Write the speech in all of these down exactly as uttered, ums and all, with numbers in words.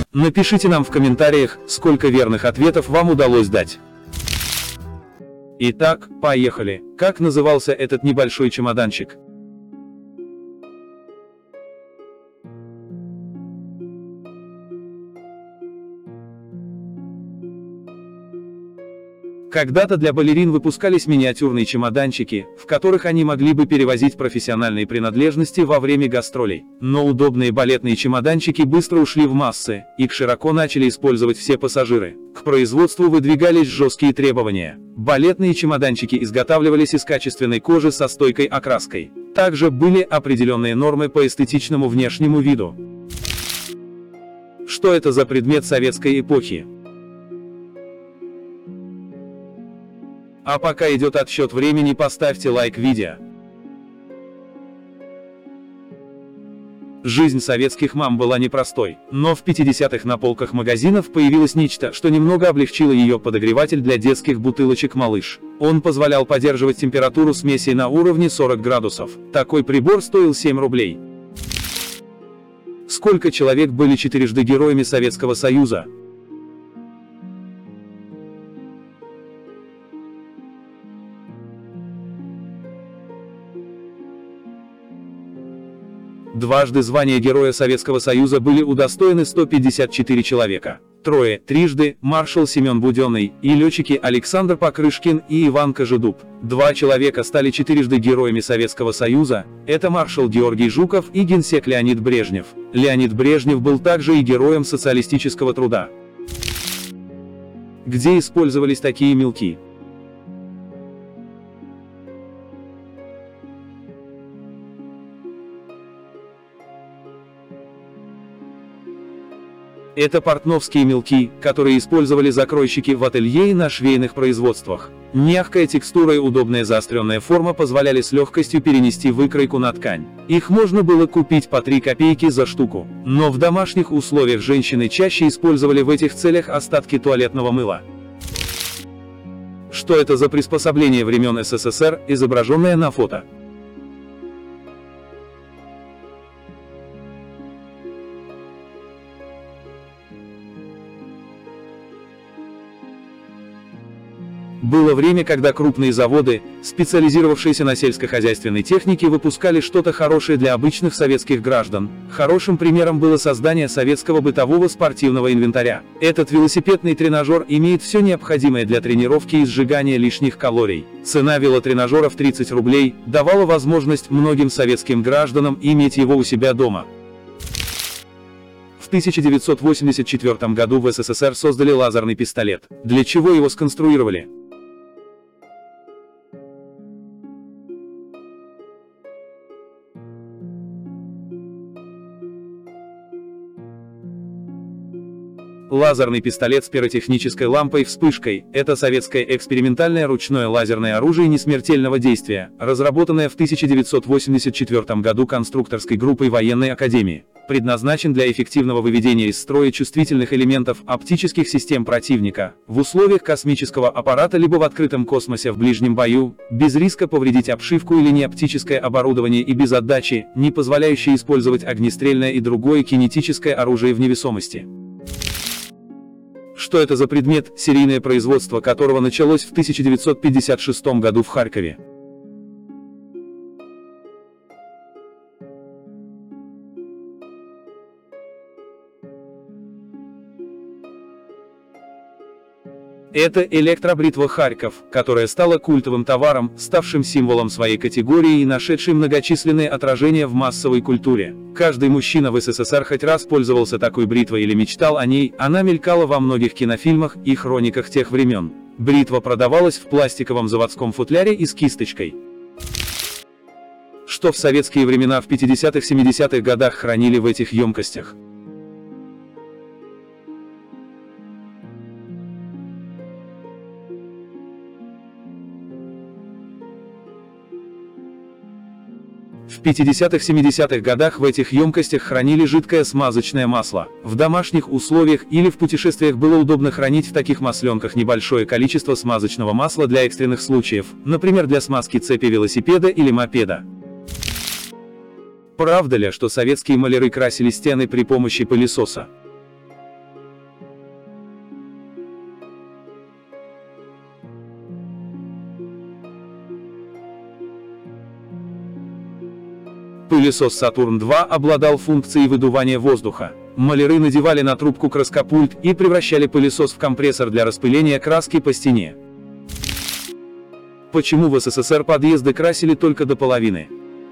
Напишите нам в комментариях, сколько верных ответов вам удалось дать. Итак, поехали. Как назывался этот небольшой чемоданчик? Когда-то для балерин выпускались миниатюрные чемоданчики, в которых они могли бы перевозить профессиональные принадлежности во время гастролей. Но удобные балетные чемоданчики быстро ушли в массы, их широко начали использовать все пассажиры. К производству выдвигались жесткие требования. Балетные чемоданчики изготавливались из качественной кожи со стойкой окраской. Также были определенные нормы по эстетичному внешнему виду. Что это за предмет советской эпохи? А пока идет отсчет времени, поставьте лайк видео. Жизнь советских мам была непростой, но в пятидесятых на полках магазинов появилось нечто, что немного облегчило ее: подогреватель для детских бутылочек «Малыш». Он позволял поддерживать температуру смесей на уровне сорок градусов. Такой прибор стоил семь рублей. Сколько человек были четырежды героями Советского Союза? Дважды звания Героя Советского Союза были удостоены сто пятьдесят четыре человека. Трое, трижды, маршал Семен Буденный, и летчики Александр Покрышкин и Иван Кожедуб. Два человека стали четырежды Героями Советского Союза, это маршал Георгий Жуков и генсек Леонид Брежнев. Леонид Брежнев был также и Героем социалистического труда. Где использовались такие мелки? Это портновские мелки, которые использовали закройщики в ателье и на швейных производствах. Мягкая текстура и удобная заостренная форма позволяли с легкостью перенести выкройку на ткань. Их можно было купить по три копейки за штуку. Но в домашних условиях женщины чаще использовали в этих целях остатки туалетного мыла. Что это за приспособление времен СССР, изображенное на фото? Было время, когда крупные заводы, специализировавшиеся на сельскохозяйственной технике, выпускали что-то хорошее для обычных советских граждан. Хорошим примером было создание советского бытового спортивного инвентаря. Этот велосипедный тренажер имеет все необходимое для тренировки и сжигания лишних калорий. Цена велотренажера в тридцать рублей давала возможность многим советским гражданам иметь его у себя дома. В тысяча девятьсот восемьдесят четвёртом году в СССР создали лазерный пистолет. Для чего его сконструировали? Лазерный пистолет с пиротехнической лампой-вспышкой – это советское экспериментальное ручное лазерное оружие несмертельного действия, разработанное в тысяча девятьсот восемьдесят четвёртом году конструкторской группой военной академии. Предназначен для эффективного выведения из строя чувствительных элементов оптических систем противника, в условиях космического аппарата либо в открытом космосе в ближнем бою, без риска повредить обшивку или неоптическое оборудование и без отдачи, не позволяющее использовать огнестрельное и другое кинетическое оружие в невесомости. Что это за предмет, серийное производство которого началось в тысяча девятьсот пятьдесят шестом году в Харькове? Это электробритва Харьков, которая стала культовым товаром, ставшим символом своей категории и нашедшей многочисленные отражения в массовой культуре. Каждый мужчина в СССР хоть раз пользовался такой бритвой или мечтал о ней, она мелькала во многих кинофильмах и хрониках тех времен. Бритва продавалась в пластиковом заводском футляре и с кисточкой. Что в советские времена в пятидесятых-семидесятых годах хранили в этих емкостях? В пятидесятых-семидесятых годах в этих емкостях хранили жидкое смазочное масло. В домашних условиях или в путешествиях было удобно хранить в таких масленках небольшое количество смазочного масла для экстренных случаев, например, для смазки цепи велосипеда или мопеда. Правда ли, что советские маляры красили стены при помощи пылесоса? Пылесос Сатурн-два обладал функцией выдувания воздуха. Маляры надевали на трубку краскопульт и превращали пылесос в компрессор для распыления краски по стене. Почему в СССР подъезды красили только до половины?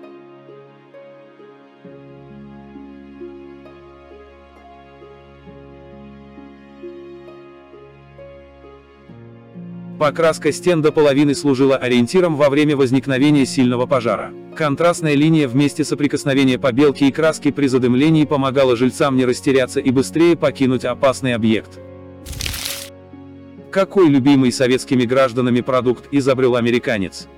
Покраска стен до половины служила ориентиром во время возникновения сильного пожара. Контрастная линия в месте соприкосновения побелки и краски при задымлении помогала жильцам не растеряться и быстрее покинуть опасный объект. Какой любимый советскими гражданами продукт изобрел американец?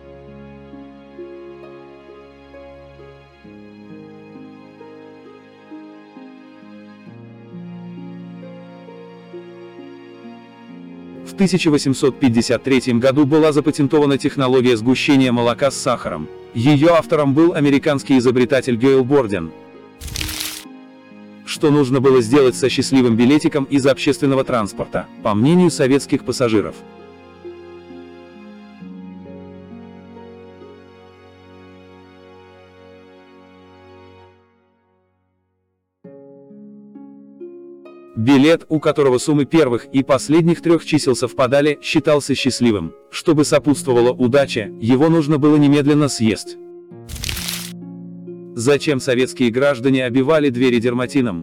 В тысяча восемьсот пятьдесят третьем году была запатентована технология сгущения молока с сахаром. Ее автором был американский изобретатель Гейл Борден. Что нужно было сделать со счастливым билетиком из общественного транспорта, по мнению советских пассажиров? Билет, у которого суммы первых и последних трех чисел совпадали, считался счастливым. Чтобы сопутствовала удача, его нужно было немедленно съесть. Зачем советские граждане обивали двери дерматином?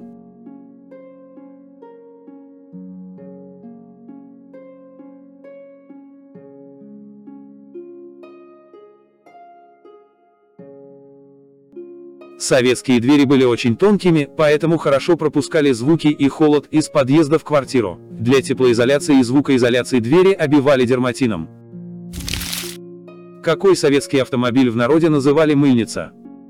Советские двери были очень тонкими, поэтому хорошо пропускали звуки и холод из подъезда в квартиру. Для теплоизоляции и звукоизоляции двери обивали дерматином. Какой советский автомобиль в народе называли «мыльница»?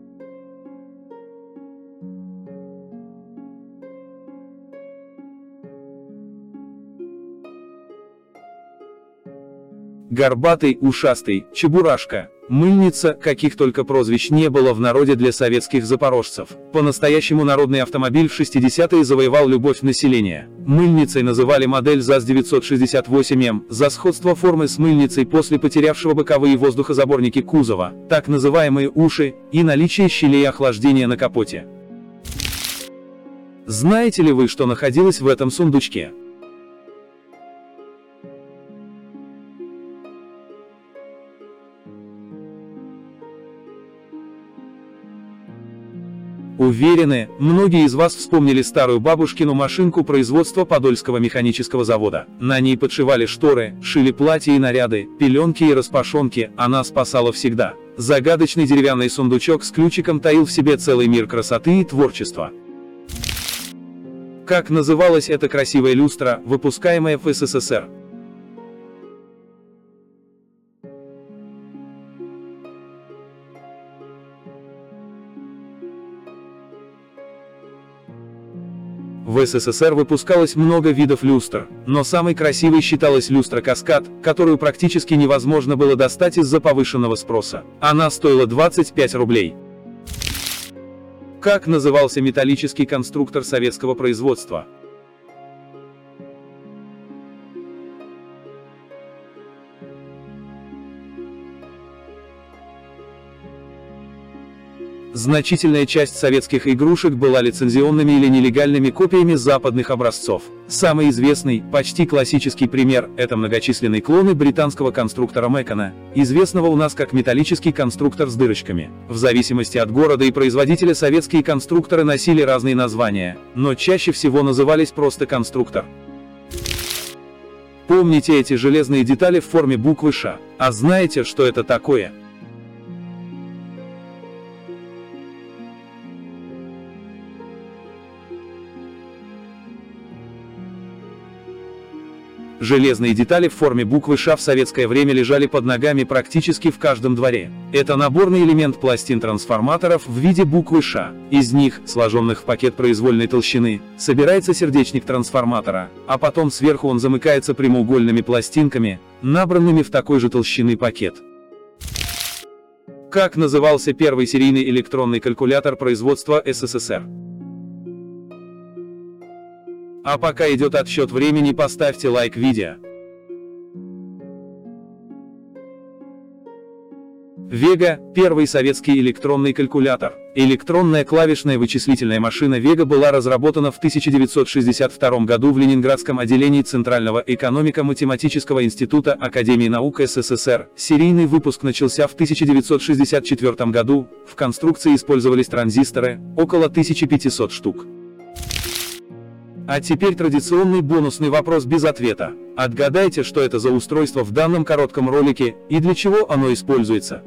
Горбатый, ушастый, чебурашка. Мыльница, каких только прозвищ не было в народе для советских запорожцев. По-настоящему народный автомобиль в шестидесятые завоевал любовь населения. Мыльницей называли модель ЗАЗ девятьсот шестьдесят восемь М, за сходство формы с мыльницей после потерявшего боковые воздухозаборники кузова, так называемые уши, и наличие щелей охлаждения на капоте. Знаете ли вы, что находилось в этом сундучке? Уверены, многие из вас вспомнили старую бабушкину машинку производства Подольского механического завода. На ней подшивали шторы, шили платья и наряды, пеленки и распашонки, она спасала всегда. Загадочный деревянный сундучок с ключиком таил в себе целый мир красоты и творчества. Как называлась эта красивая люстра, выпускаемая в СССР? В СССР выпускалось много видов люстр, но самой красивой считалась люстра «Каскад», которую практически невозможно было достать из-за повышенного спроса. Она стоила двадцать пять рублей. Как назывался металлический конструктор советского производства? Значительная часть советских игрушек была лицензионными или нелегальными копиями западных образцов. Самый известный, почти классический пример – это многочисленные клоны британского конструктора Мэкона, известного у нас как металлический конструктор с дырочками. В зависимости от города и производителя советские конструкторы носили разные названия, но чаще всего назывались просто конструктор. Помните эти железные детали в форме буквы «Ш». А знаете, что это такое? Железные детали в форме буквы «Ш» в советское время лежали под ногами практически в каждом дворе. Это наборный элемент пластин трансформаторов в виде буквы «Ш». Из них, сложенных в пакет произвольной толщины, собирается сердечник трансформатора, а потом сверху он замыкается прямоугольными пластинками, набранными в такой же толщины пакет. Как назывался первый серийный электронный калькулятор производства СССР? А пока идет отсчет времени, поставьте лайк видео. Vega – первый советский электронный калькулятор. Электронная клавишная вычислительная машина Vega была разработана в тысяча девятьсот шестьдесят втором году в Ленинградском отделении Центрального экономико-математического института Академии наук СССР. Серийный выпуск начался в тысяча девятьсот шестьдесят четвёртом году, в конструкции использовались транзисторы, около тысячи пятисот штук. А теперь традиционный бонусный вопрос без ответа. Отгадайте, что это за устройство в данном коротком ролике, и для чего оно используется.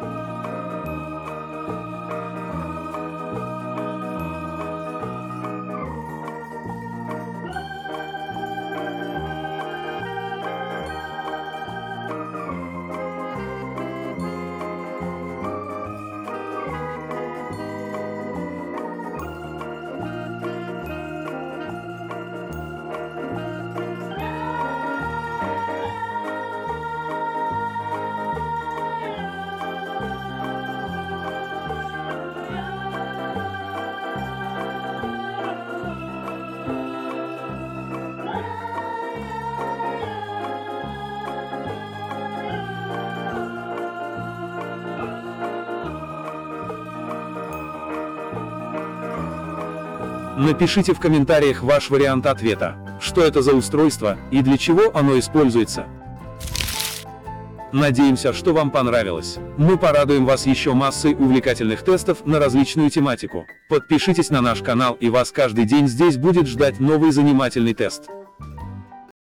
Напишите в комментариях ваш вариант ответа, что это за устройство, и для чего оно используется. Надеемся, что вам понравилось. Мы порадуем вас еще массой увлекательных тестов на различную тематику. Подпишитесь на наш канал, и вас каждый день здесь будет ждать новый занимательный тест.